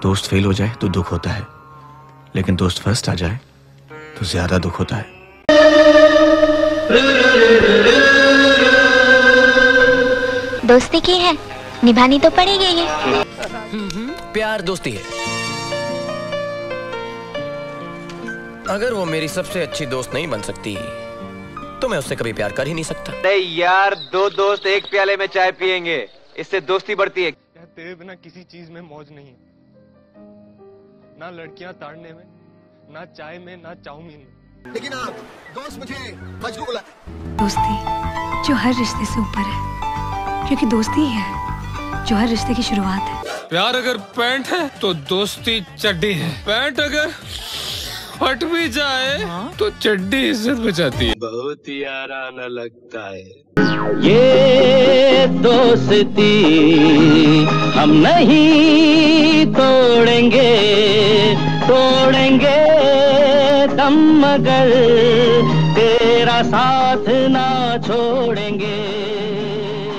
दोस्त फेल हो जाए तो दुख होता है, लेकिन दोस्त फर्स्ट आ जाए तो ज्यादा दुख होता है। दोस्ती की है, निभानी तो पड़ेगी ये। प्यार दोस्ती है। अगर वो मेरी सबसे अच्छी दोस्त नहीं बन सकती तो मैं उससे कभी प्यार कर ही नहीं सकता। नहीं यार, दो दोस्त एक प्याले में चाय पियेंगे, इससे दोस्ती बढ़ती है। तेरे बिना किसी चीज में मौज नहीं, ना लड़कियां ताड़ने में, ना चाय में, ना चाउमीन में। लेकिन आप दोस्त मुझे मजबूर। दोस्ती जो हर रिश्ते से ऊपर है, क्योंकि दोस्ती ही है जो हर रिश्ते की शुरुआत है। प्यार अगर पैंट है तो दोस्ती चड्डी है। पैंट अगर फट भी जाए तो चड्डी इज्जत बचाती है। बहुत ही आराना लगता है ये दोस्ती हम नहीं तोड़ेंगे, तोड़ेंगे दम मगर तेरा साथ ना छोड़ेंगे।